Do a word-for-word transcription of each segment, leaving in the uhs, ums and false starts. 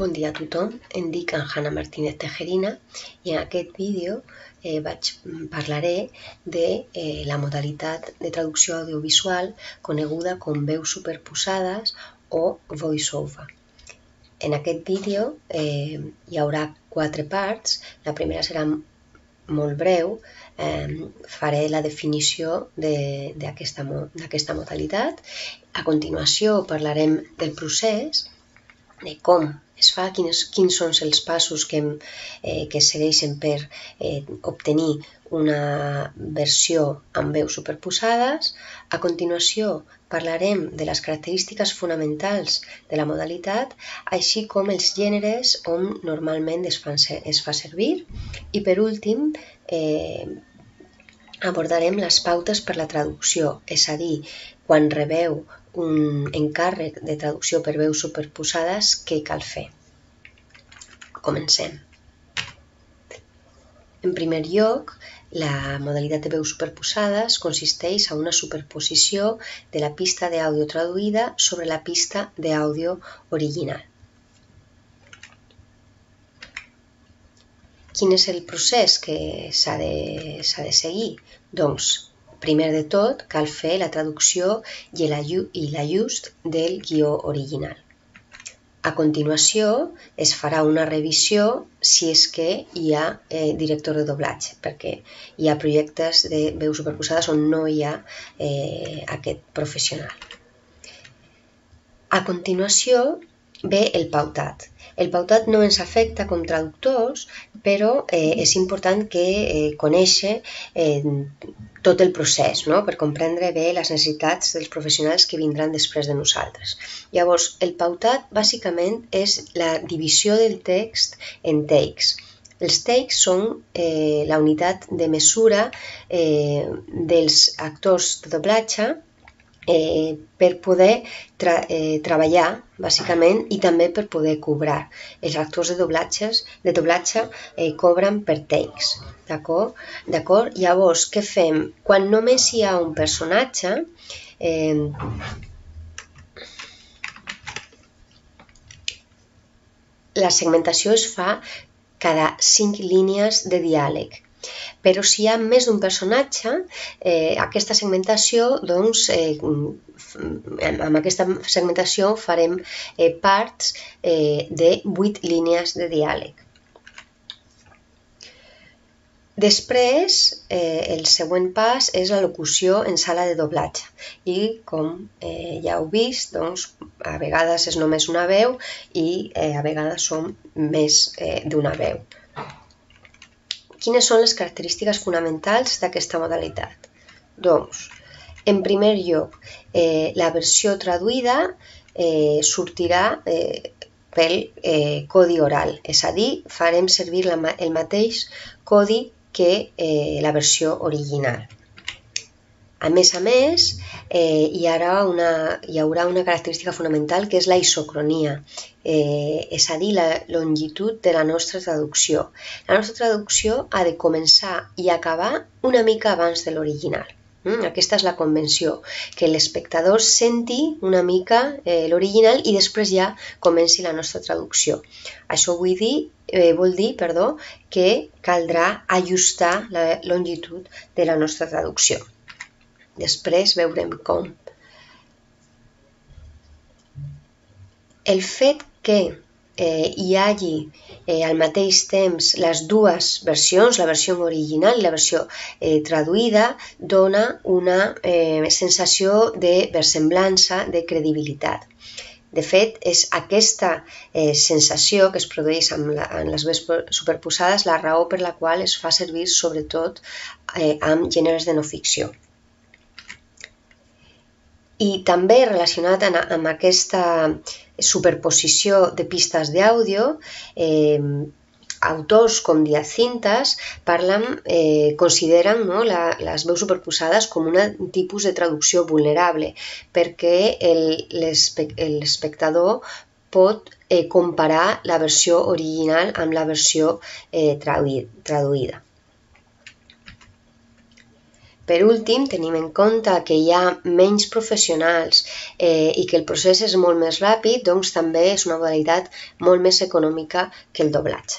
Bon dia a tothom, em dic Hanna Martínez Tejerina i en aquest vídeo eh, vaig, parlaré de eh, la modalitat de traducció audiovisual coneguda com veus superposades o voice-over. En aquest vídeo eh, hi haurà quatre parts. La primera serà molt breu, eh, faré la definició d'aquesta de, modalitat. A continuació parlarem del procés, de com es fa, quins, quins són els passos que, eh, que es segueixen per eh, obtenir una versió amb veus superposades. A continuació parlarem de les característiques fonamentals de la modalitat, així com els gèneres on normalment es, fan, es fa servir. I per últim, eh, abordarem les pautes per la traducció, és a dir, quan rebeu un encàrrec de traducció per veus superposades, què cal fer? Comencem. En primer lloc, la modalitat de veus superposades consisteix en una superposició de la pista d'àudio traduïda sobre la pista d'àudio original. Quin és el procés que s'ha de, s'ha de seguir? Doncs, primer de tot, cal fer la traducció i l'ajust del guió original. A continuació, es farà una revisió si és que hi ha eh, director de doblatge, perquè hi ha projectes de veus superposades on no hi ha eh, aquest professional. A continuació, ve el pautat. El pautat no ens afecta com traductors, però eh, és important que eh, conèixer eh, tot el procés, no? Per comprendre bé les necessitats dels professionals que vindran després de nosaltres. Llavors, el pautat bàsicament és la divisió del text en takes. Els takes són eh, la unitat de mesura eh, dels actors de doblatge Eh, per poder tra eh, treballar, bàsicament, i també per poder cobrar. Els actors de, doblatges, de doblatge eh, cobren per takes, d'acord? Llavors, què fem? Quan només hi ha un personatge, eh, la segmentació es fa cada cinc línies de diàleg. Però si hi ha més d'un personatge, eh, aquesta segmentació, doncs, eh, amb aquesta segmentació farem eh, parts eh, de vuit línies de diàleg. Després, eh, el següent pas és la locució en sala de doblatge. I, com eh, ja heu vist, doncs, a vegades és només una veu i eh, a vegades són més eh, d'una veu. Quines són les característiques fonamentals d'aquesta modalitat? Doncs, en primer lloc, eh, la versió traduïda eh, sortirà eh, pel eh, codi oral, és a dir, farem servir la, el mateix codi que eh, la versió original. A més a més, eh, hi, haurà una, hi haurà una característica fonamental que és la isocronia, eh, és a dir, la longitud de la nostra traducció. La nostra traducció ha de començar i acabar una mica abans de l'original. Mm? Aquesta és la convenció, que l'espectador senti una mica eh, l'original i després ja comenci la nostra traducció. Això vull dir, eh, vol dir perdó, que caldrà ajustar la longitud de la nostra traducció. Després veurem com. El fet que eh, hi hagi eh, al mateix temps les dues versions, la versió original i la versió eh, traduïda, dona una eh, sensació de versemblança, de credibilitat. De fet, és aquesta eh, sensació que es produeix amb, la, amb les veus superposades la raó per la qual es fa servir sobretot eh, amb gèneres de no ficció. I també relacionat amb aquesta superposició de pistes d'àudio, eh, autors com Diaz-Cintas parlen, eh, consideren no, la, les veus superposades com un tipus de traducció vulnerable, perquè l'espectador pot eh, comparar la versió original amb la versió eh, traduïda. Per últim, tenim en compte que hi ha menys professionals eh, i que el procés és molt més ràpid, doncs també és una modalitat molt més econòmica que el doblatge.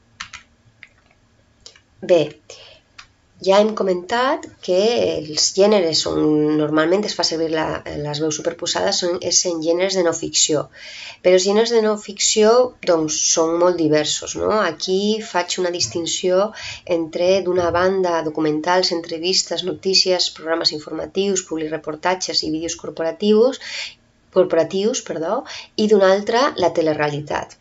Bé, ja hem comentat que els gèneres on normalment es fa servir la, les veus superposades són, és en gèneres de no ficció, però els gèneres de no ficció doncs, són molt diversos, no? Aquí faig una distinció entre, d'una banda, documentals, entrevistes, notícies, programes informatius, publireportatges i vídeos corporatius, corporatius perdó, i d'una altra, la telerealitat.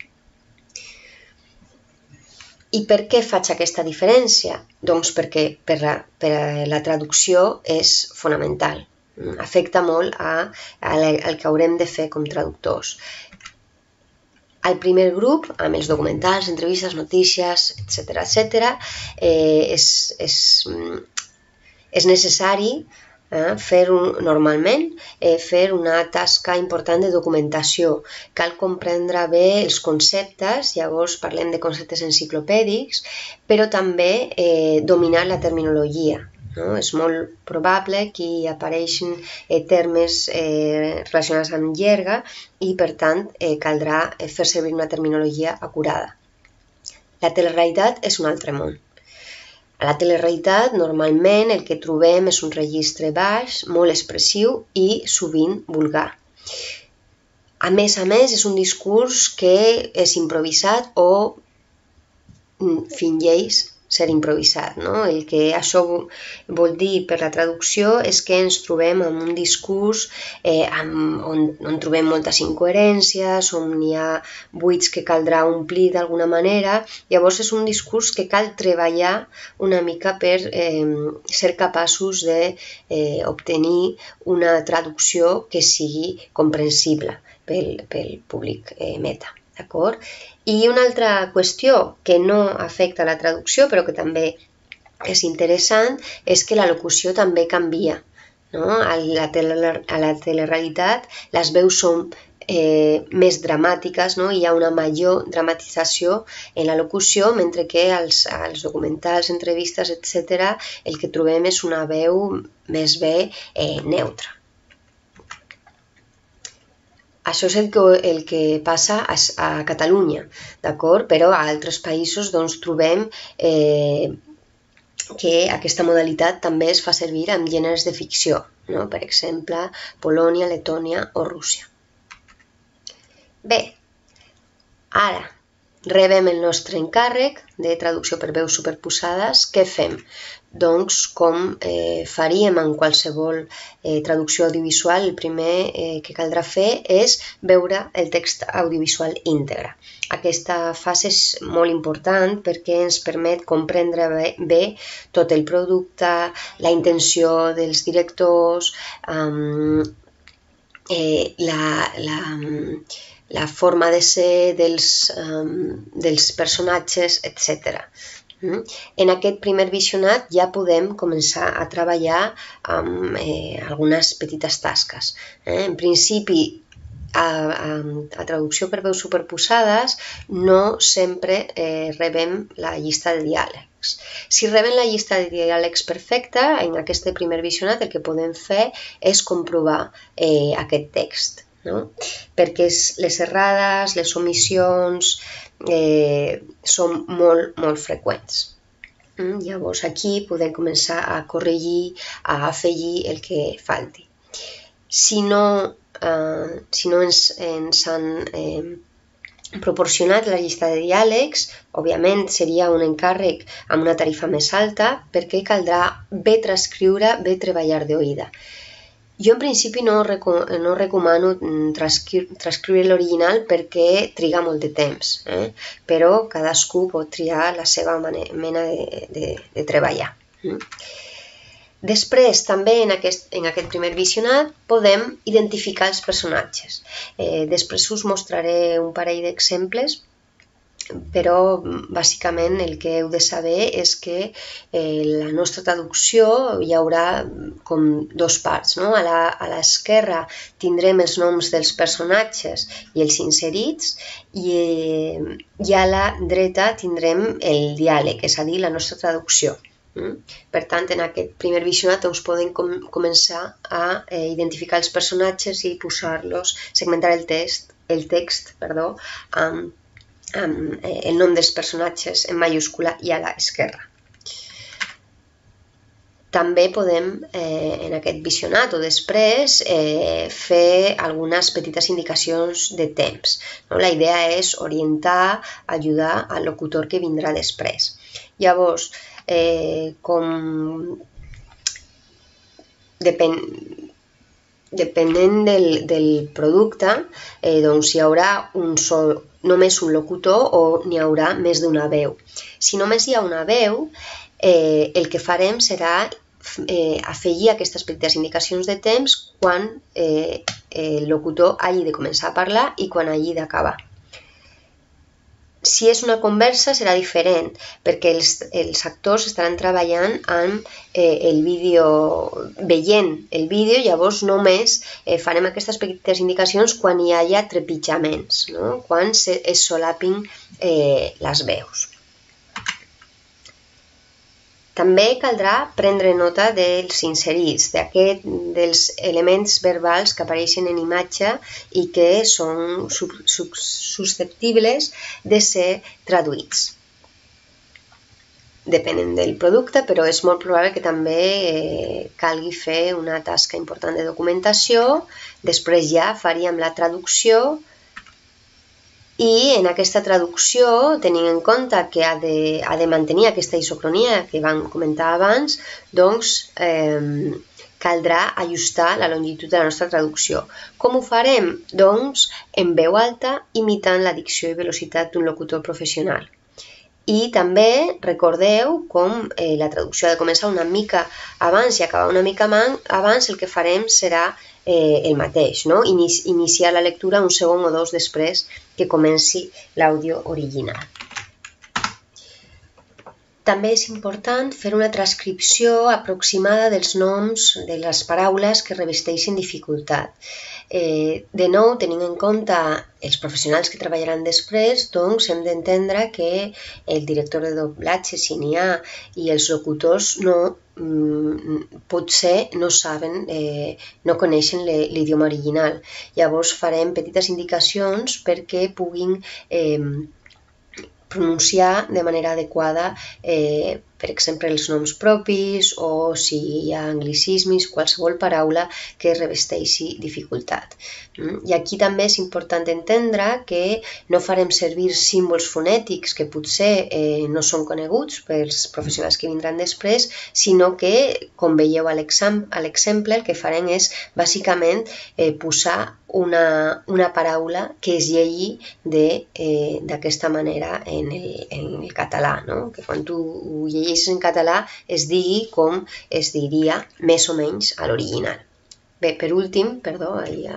I per què faig aquesta diferència? Doncs perquè per la, per la traducció és fonamental. Afecta molt a, a la, al que haurem de fer com traductors. Al primer grup, amb els documentals, entrevistes, notícies, etcètera, etcètera, eh, és, és, és necessari Eh, fer un, normalment eh, fer una tasca important de documentació. Cal comprendre bé els conceptes, llavors parlem de conceptes enciclopèdics, però també eh, dominar la terminologia. No? És molt probable que hi apareixin eh, termes eh, relacionats amb jerga i, per tant, eh, caldrà fer servir una terminologia acurada. La telerealitat és un altre món. A la telerealitat, normalment, el que trobem és un registre baix, molt expressiu i sovint vulgar. A més a més, és un discurs que és improvisat o fingeix ser improvisat. No? El que això vol dir per la traducció és que ens trobem amb un discurs eh, amb, on, on trobem moltes incoherències, on hi ha buits que caldrà omplir d'alguna manera. Llavors és un discurs que cal treballar una mica per eh, ser capaços d'obtenir eh, una traducció que sigui comprensible pel, pel públic eh, meta. D'acord? I una altra qüestió que no afecta la traducció, però que també és interessant, és que la locució també canvia. No? A la, tele, a la telerealitat les veus són eh, més dramàtiques, no? Hi ha una major dramatització en la locució, mentre que als, als documentals, entrevistes, etcètera, el que trobem és una veu més bé eh, neutra. Això és el que, el que passa a, a Catalunya, d'acord? Però a altres països doncs, trobem eh, que aquesta modalitat també es fa servir amb gèneres de ficció, no? Per exemple, Polònia, Letònia o Rússia. Bé, ara rebem el nostre encàrrec de traducció per veus superposades. Què fem? Doncs, com eh, faríem en qualsevol eh, traducció audiovisual, el primer eh, que caldrà fer és veure el text audiovisual íntegre. Aquesta fase és molt important perquè ens permet comprendre bé, bé tot el producte, la intenció dels directors, um, eh, la, la, la forma de ser dels, um, dels personatges, etcètera. En aquest primer visionat ja podem començar a treballar amb eh, algunes petites tasques. Eh? En principi, a, a, a traducció per veus superposades no sempre eh, rebem la llista de diàlegs. Si rebem la llista de diàlegs perfecta, en aquest primer visionat el que podem fer és comprovar eh, aquest text. No? Perquè les errades, les omissions eh, són molt, molt freqüents. Mm? Llavors aquí podem començar a corregir, a afegir el que falti. Si no, eh, si no ens, ens han eh, proporcionat la llista de diàlegs, òbviament seria un encàrrec amb una tarifa més alta perquè caldrà bé transcriure, bé treballar d'oïda. Jo en principi no, no recomano transcriure l'original perquè triga molt de temps, eh? Però cadascú pot triar la seva mena de, de, de treballar. Després, també en aquest, en aquest primer visionat, podem identificar els personatges. Eh, després us mostraré un parell d'exemples, però bàsicament el que heu de saber és que eh, la nostra traducció hi haurà com dos parts. No? A l'esquerra tindrem els noms dels personatges i els inserits i, eh, i a la dreta tindrem el diàleg, és a dir, la nostra traducció. Per tant, en aquest primer visionat doncs, podem com començar a eh, identificar els personatges i posar-los, segmentar el text, el text perdó, amb, amb eh, el nom dels personatges en mayúscula i a l'esquerra. També podem, eh, en aquest visionat o després, eh, fer algunes petites indicacions de temps. No? La idea és orientar, ajudar al locutor que vindrà després. Llavors, eh, com depèn, depenent del, del producte, eh, doncs hi haurà un sol, només un locutor o n'hi haurà més d'una veu. Si només hi ha una veu, eh, el que farem serà eh, afegir aquestes petites indicacions de temps quan eh, el locutor hagi de començar a parlar i quan hagi d'acabar. Si és una conversa serà diferent, perquè els, els actors estaran treballant amb eh, el vídeo, veient el vídeo, llavors només eh, farem aquestes petites indicacions quan hi hagi trepitjaments, no? Quan se, es solapin eh, les veus. També caldrà prendre nota dels inserits, d'aquest, dels elements verbals que apareixen en imatge i que són susceptibles de ser traduïts. Depenent del producte, però és molt probable que també eh, calgui fer una tasca important de documentació, després ja faríem la traducció. I en aquesta traducció, tenint en compte que ha de, ha de mantenir aquesta isocronia que vam comentar abans, doncs eh, caldrà ajustar la longitud de la nostra traducció. Com ho farem? Doncs en veu alta, imitant la dicció i velocitat d'un locutor professional. I també recordeu com eh, la traducció ha de començar una mica abans i acabar una mica abans, el que farem serà eh, el mateix, no? Inici, iniciar la lectura un segon o dos després que comenci l'àudio original. També és important fer una transcripció aproximada dels noms de les paraules que revesteixen dificultat. Eh, de nou, tenint en compte els professionals que treballaran després, doncs hem d'entendre que el director de doblatge, si n'hi ha, i els locutors no, mm, potser no saben, eh, no coneixen l'idioma original. Llavors farem petites indicacions perquè puguin eh, pronunciar de manera adequada, eh, per exemple, els noms propis o si hi ha anglicismes, qualsevol paraula que revesteixi dificultat. I aquí també és important entendre que no farem servir símbols fonètics que potser eh, no són coneguts pels professionals que vindran després, sinó que, com veieu a l'exemple, el que farem és bàsicament eh, posar una, una paraula que es llegui d'aquesta eh, manera en el, en el català, no? Que quan tu ho llegeixes en català es digui com es diria més o menys a l'original. Bé, per últim, perdó, ja,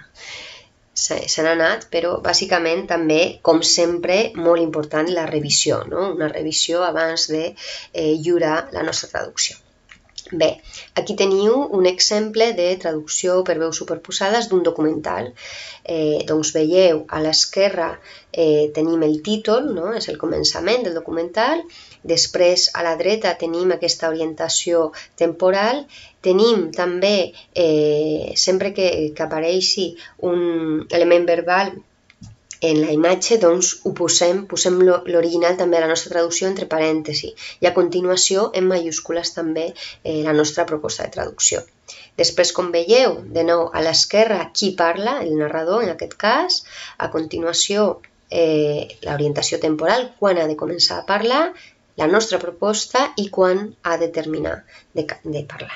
se n'ha anat, però bàsicament també, com sempre, molt important la revisió, no? Una revisió abans de eh, lliurar la nostra traducció. Bé, aquí teniu un exemple de traducció per veus superposades d'un documental. Eh, doncs veieu, a l'esquerra eh, tenim el títol, no? És el començament del documental. Després, a la dreta, tenim aquesta orientació temporal. Tenim també, eh, sempre que, que apareixi un element verbal en la imatge, doncs ho posem, posem l'original també a la nostra traducció entre parèntesis i a continuació en mayúscules també eh, la nostra proposta de traducció. Després, com veieu, de nou a l'esquerra qui parla, el narrador en aquest cas, a continuació eh, l'orientació temporal, quan ha de començar a parlar, la nostra proposta i quan ha de terminar de, de parlar.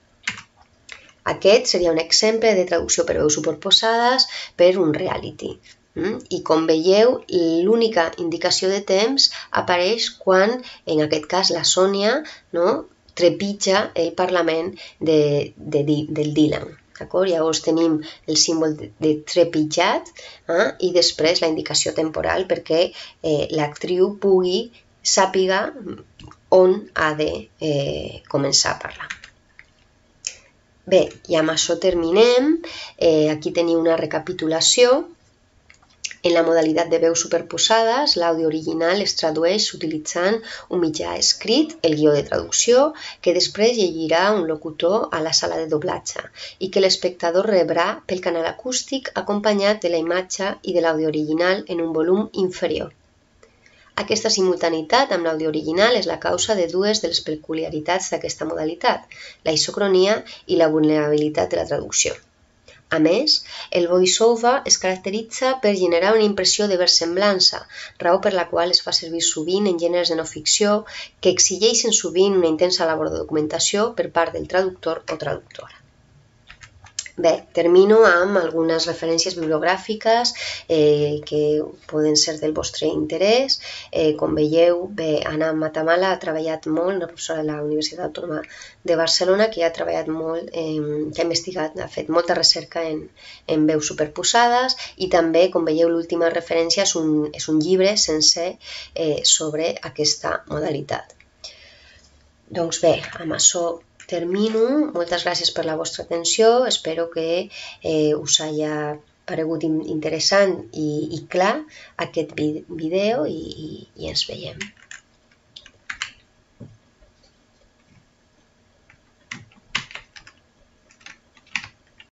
Aquest seria un exemple de traducció per veus superposades per un reality. I com veieu, l'única indicació de temps apareix quan, en aquest cas, la Sònia, no, trepitja el Parlament de, de, del Dylan. Llavors tenim el símbol de, de trepitjat eh, i després la indicació temporal perquè eh, l'actriu pugui sàpiga on ha de eh, començar a parlar. Bé, i amb això terminem. Eh, aquí teniu una recapitulació En la modalitat de veus superposades, l'àudio original es tradueix utilitzant un mitjà escrit, el guió de traducció, que després llegirà un locutor a la sala de doblatge i que l'espectador rebrà pel canal acústic acompanyat de la imatge i de l'àudio original en un volum inferior. Aquesta simultaneïtat amb l'àudio original és la causa de dues de les peculiaritats d'aquesta modalitat, la isocronia i la vulnerabilitat de la traducció. A més, el voice-over es caracteritza per generar una impressió de versemblança, raó per la qual es fa servir sovint en gèneres de no ficció que exigeixen sovint una intensa labor de documentació per part del traductor o traductora. Bé, termino amb algunes referències bibliogràfiques eh, que poden ser del vostre interès. Eh, com veieu, bé, Anna Matamala ha treballat molt, una professora de la Universitat Autònoma de Barcelona, que ha treballat molt, eh, que ha investigat, ha fet molta recerca en, en veus superposades i també, com veieu, l'última referència és un, és un llibre sencer eh, sobre aquesta modalitat. Doncs bé, amb això termino. Moltes gràcies per la vostra atenció. Espero que eh, us hagi paregut interessant i, i clar aquest vídeo i, i, i ens veiem.